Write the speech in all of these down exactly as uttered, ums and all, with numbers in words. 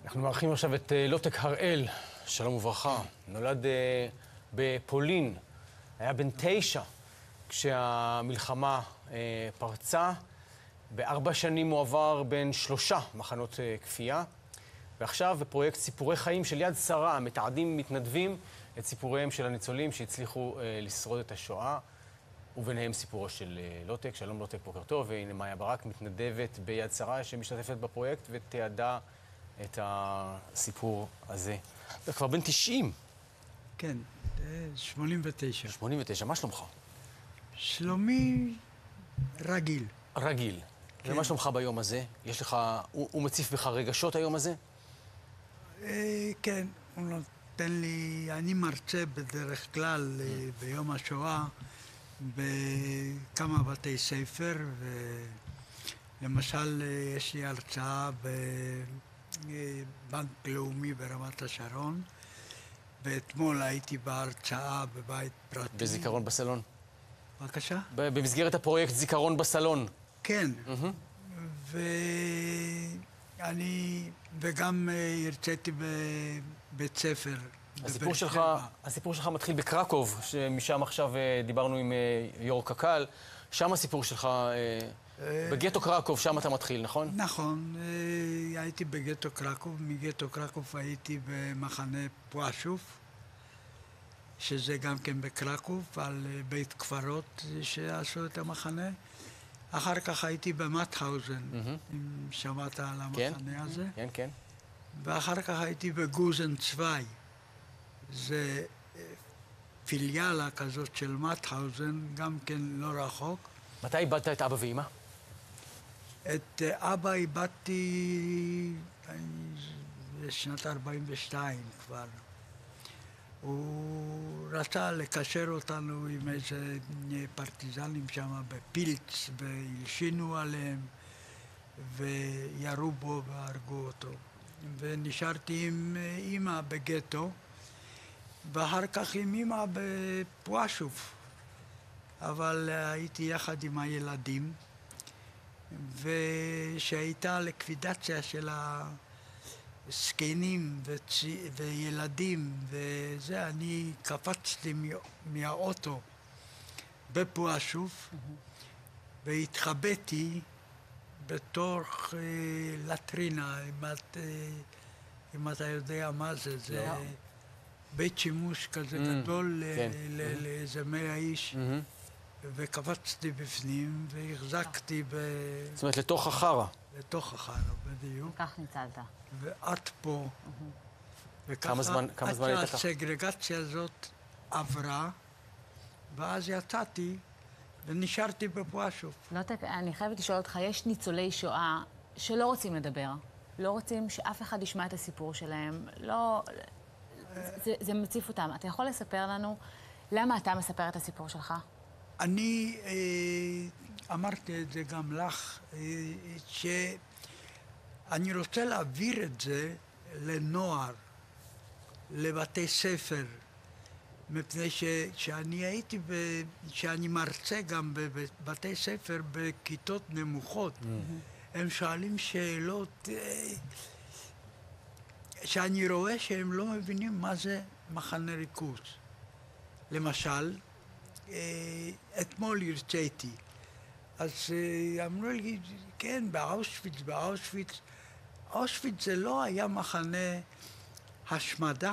אנחנו מארחים עכשיו את לוטק הראל, שלום וברכה. נולד בפולין, היה בן תשע כשהמלחמה פרצה. בארבע שנים הוא עבר בין שלושה מחנות כפייה. ועכשיו בפרויקט סיפורי חיים של יד שרה, מתעדים מתנדבים את סיפוריהם של הניצולים שהצליחו לשרוד את השואה. וביניהם סיפורו של לוטק. שלום לוטק, בוקר טוב. והנה מאיה ברק, מתנדבת ביד שרה שמשתתפת בפרויקט ותיעדה את הסיפור הזה. אתה כבר בן תשעים. כן, שמונים ותשע. שמונים ותשע, מה שלומך? שלומי רגיל. רגיל. כן. ומה שלומך ביום הזה? יש לך, הוא, הוא מציף בך רגשות היום הזה? אה, כן, הוא נותן לי, אני מרצה בדרך כלל אה, ביום השואה בכמה בתי ספר, ולמשל אה, יש לי הרצאה בבנק לאומי ברמת השרון, ואתמול הייתי בהרצאה בבית פרטי. בזיכרון בסלון? בבקשה? במסגרת הפרויקט זיכרון בסלון. כן. Mm-hmm. ואני, וגם הרציתי בבית ספר. הסיפור שלך, הסיפור שלך מתחיל בקרקוב, שמשם עכשיו דיברנו עם יור קקל. שם הסיפור שלך, בגטו קרקוב, שם אתה מתחיל, נכון? נכון. הייתי בגטו קרקוב. מגטו קרקוב הייתי במחנה פואשוב, שזה גם כן בקרקוב, על בית כפרות שעשו את המחנה. אחר כך הייתי במטהאוזן, אם שמעת על המחנה הזה. כן, כן. ואחר כך הייתי בגוזן צווי. זה פיליאלה כזאת של מטהאוזן, גם כן לא רחוק. מתי איבדת את אבא ואמא? את אבא איבדתי בשנת ארבעים ושתיים כבר. הוא רצה לקשר אותנו עם איזה פרטיזנים שם בפילץ, והלשינו עליהם, וירו בו והרגו אותו. ונשארתי עם אמא בגטו, ואחר כך עם אמא בפואשוב. אבל הייתי יחד עם הילדים, ושהייתה לקווידציה של הזקנים וצ... וילדים, וזה, אני קפצתי מהאוטו בפואשוב, mm-hmm. והתחבאתי בתוך אה, לטרינה, אם, את, אה, אם אתה יודע מה זה, זה yeah. בית שימוש כזה mm-hmm. גדול כן. לאיזה מאה איש, mm-hmm. וקפצתי בפנים והחזקתי ב... זאת אומרת, לתוך החרה. לתוך החרה, בדיוק. וכך ניצלת. ואת פה. כמה זמן, כמה זמן היית ככה? הסגרגציה הזאת עברה, ואז יצאתי ונשארתי בפואשוב. לוטק, אני חייבת לשאול אותך, יש ניצולי שואה שלא רוצים לדבר, לא רוצים שאף אחד ישמע את הסיפור שלהם, לא... זה, זה מציף אותם. אתה יכול לספר לנו למה אתה מספר את הסיפור שלך? אני אה, אמרתי את זה גם לך, אה, שאני רוצה להעביר את זה לנוער, לבתי ספר, מפני שאני הייתי, ב, שאני מרצה גם בבתי ספר בכיתות נמוכות. Mm-hmm. הם שואלים שאלות אה, שאני רואה שהם לא מבינים מה זה מחנה ריכוז. למשל, אתמול הרציתי, אז אמרו לי, כן, באושוויץ, באושוויץ. אושוויץ זה לא היה מחנה השמדה.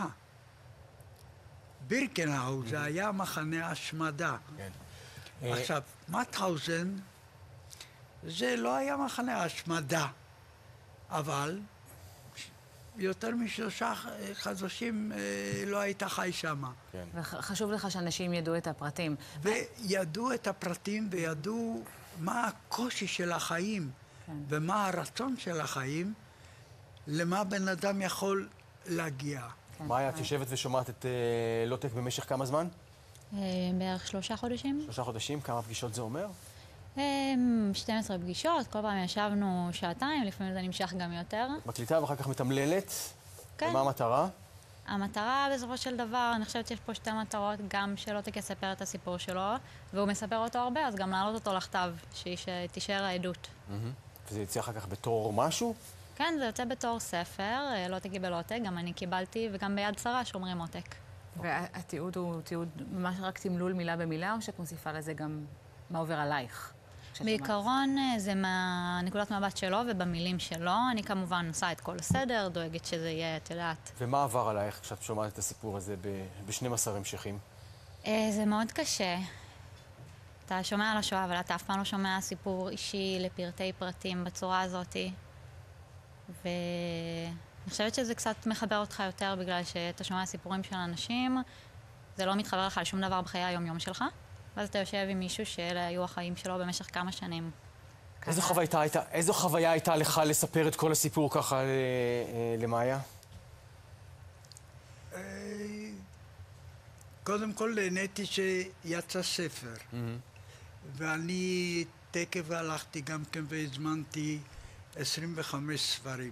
בירקנאו זה היה מחנה השמדה. עכשיו, מטהאוזן זה לא היה מחנה השמדה, אבל יותר משלושה חודשים לא היית חי שם. כן. וחשוב לך שאנשים ידעו את הפרטים. וידעו את הפרטים וידעו מה הקושי של החיים, כן. ומה הרצון של החיים, למה בן אדם יכול להגיע. כן. מאיה, את יושבת ושומעת את uh, לוטק במשך כמה זמן? בערך שלושה חודשים. שלושה חודשים? כמה פגישות זה אומר? שתים עשרה פגישות, כל פעם ישבנו שעתיים, לפעמים זה נמשך גם יותר. מקליטה ואחר כך מתמללת. כן. ומה המטרה? המטרה בסופו של דבר, אני חושבת שיש פה שתי מטרות, גם שלוטק יספר את הסיפור שלו, והוא מספר אותו הרבה, אז גם להעלות אותו לכתב, שתישאר העדות. Mm-hmm. וזה יצא אחר כך בתור משהו? כן, זה יוצא בתור ספר, לא תגיבל עותק, גם אני קיבלתי, וגם ביד שרה שומרים עותק. והתיעוד הוא תיעוד ממש רק תמלול מילה במילה, או שאת מוסיפה לזה גם מה עובר עלייך? בעיקרון זה מהנקודת מבט שלו ובמילים שלו. אני כמובן עושה את כל הסדר, דואגת שזה יהיה, את יודעת. ומה עבר עלייך כשאת שומעת את הסיפור הזה ב-שנים עשר המשכים? זה מאוד קשה. אתה שומע על השואה, אבל אתה אף פעם לא שומע סיפור אישי לפרטי פרטים בצורה הזאת. ואני חושבת שזה קצת מחבר אותך יותר בגלל שאתה שומע סיפורים של אנשים, זה לא מתחבר לך לשום דבר בחיי היום-יום שלך, ואז אתה יושב עם מישהו שאלה היו החיים שלו במשך כמה שנים. איזו חוויה הייתה, איזו חוויה הייתה לך לספר את כל הסיפור ככה למאיה? קודם כל נהניתי שיצא ספר, ואני תקף הלכתי גם כן והזמנתי עשרים וחמישה ספרים.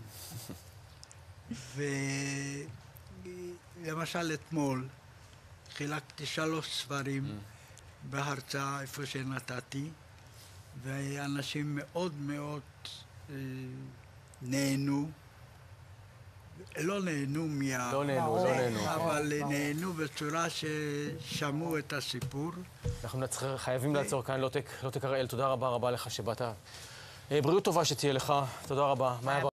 ולמשל אתמול חילקתי שלוש ספרים בהרצאה איפה שנתתי, ואנשים מאוד מאוד אה, נהנו. לא נהנו מה... לא נהנו, לא נהנו. אבל נהנו בצורה ששמעו את הסיפור. אנחנו חייבים לעצור כאן. לוטק הראל, תודה רבה רבה לך שבאת. בריאות טובה שתהיה לך. תודה רבה.